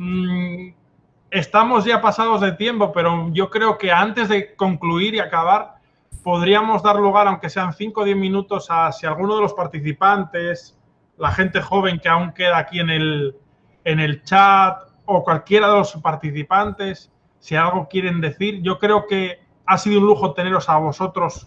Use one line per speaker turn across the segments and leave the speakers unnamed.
estamos ya pasados de tiempo, pero yo creo que antes de concluir y acabar, podríamos dar lugar, aunque sean 5 o 10 minutos, a si alguno de los participantes, la gente joven que aún queda aquí en el chat o cualquiera de los participantes, si algo quieren decir. Yo creo que ha sido un lujo teneros a vosotros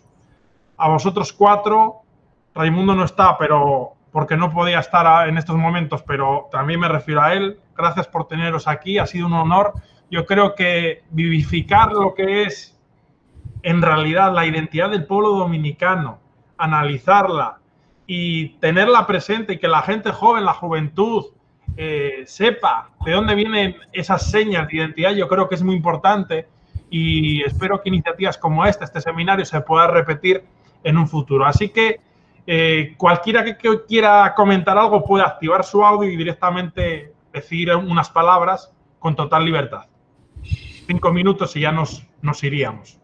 4. Raimundo no está, pero porque no podía estar en estos momentos, pero también me refiero a él. Gracias por teneros aquí, ha sido un honor. Yo creo que vivificar lo que es en realidad la identidad del pueblo dominicano, analizarla y tenerla presente y que la gente joven, la juventud, sepa de dónde vienen esas señas de identidad, yo creo que es muy importante y espero que iniciativas como este seminario, se pueda repetir en un futuro. Así que cualquiera que quiera comentar algo puede activar su audio y directamente decir unas palabras con total libertad. 5 minutos y ya nos iríamos.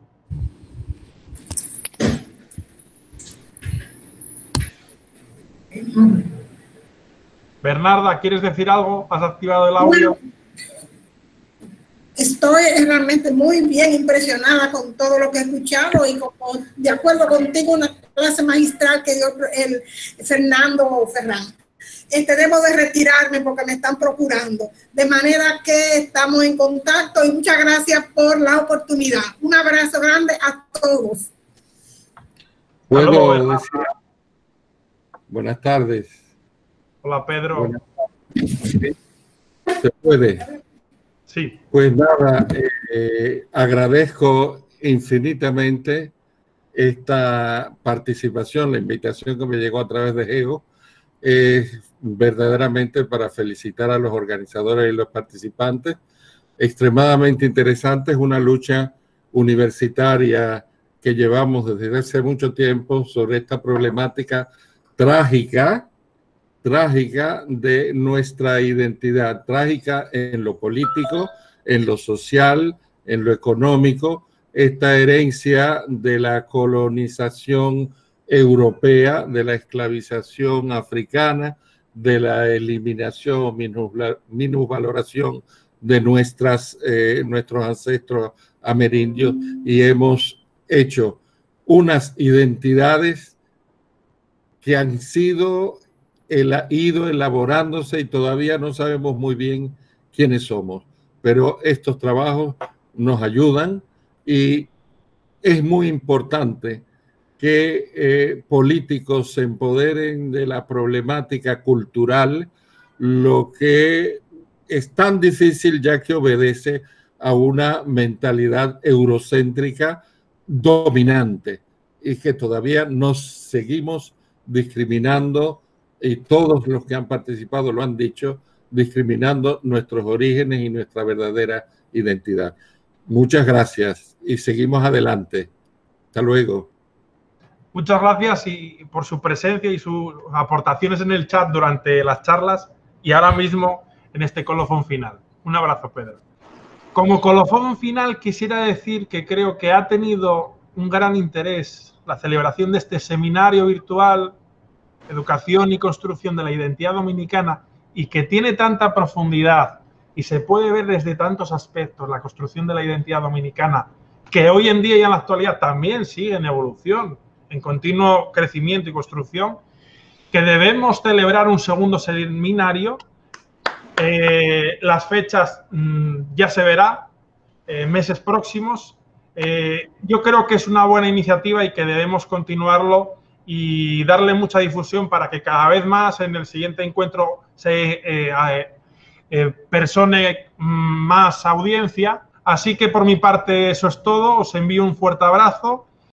Bernarda, ¿quieres decir algo? ¿Has activado el audio?
Bueno, estoy realmente muy bien impresionada con todo lo que he escuchado y como de acuerdo contigo, una clase magistral que dio el Fernando Ferrán. Debo de retirarme porque me están procurando. De manera que estamos en contacto y muchas gracias por la oportunidad. Un abrazo grande a todos.
¿Puedo decir? Buenas tardes.
Hola, Pedro.
Buenas tardes. ¿Se puede?
Sí.
Pues nada, agradezco infinitamente esta participación, la invitación que me llegó a través de Geo, verdaderamente para felicitar a los organizadores y los participantes. Extremadamente interesante, es una lucha universitaria que llevamos desde hace mucho tiempo sobre esta problemática trágica de nuestra identidad, trágica en lo político, en lo social, en lo económico, esta herencia de la colonización europea, de la esclavización africana, de la eliminación, minusvaloración de nuestros ancestros amerindios, y hemos hecho unas identidades que han ido elaborándose y todavía no sabemos muy bien quiénes somos, pero estos trabajos nos ayudan y es muy importante que políticos se empoderen de la problemática cultural, lo que es tan difícil ya que obedece a una mentalidad eurocéntrica dominante y que todavía nos seguimos discriminando, y todos los que han participado lo han dicho, discriminando nuestros orígenes y nuestra verdadera identidad. Muchas gracias y seguimos adelante. Hasta luego.
Muchas gracias y por su presencia y sus aportaciones en el chat durante las charlas y ahora mismo en este colofón final. Un abrazo, Pedro. Como colofón final quisiera decir que creo que ha tenido un gran interés la celebración de este seminario virtual, Educación y Construcción de la Identidad Dominicana, y que tiene tanta profundidad y se puede ver desde tantos aspectos la construcción de la identidad dominicana, que hoy en día y en la actualidad también sigue en evolución, en continuo crecimiento y construcción, que debemos celebrar un segundo seminario. Las fechas ya se verá, meses próximos. Yo creo que es una buena iniciativa y que debemos continuarlo y darle mucha difusión para que cada vez más en el siguiente encuentro se persone más audiencia. Así que por mi parte eso es todo. Os envío un fuerte abrazo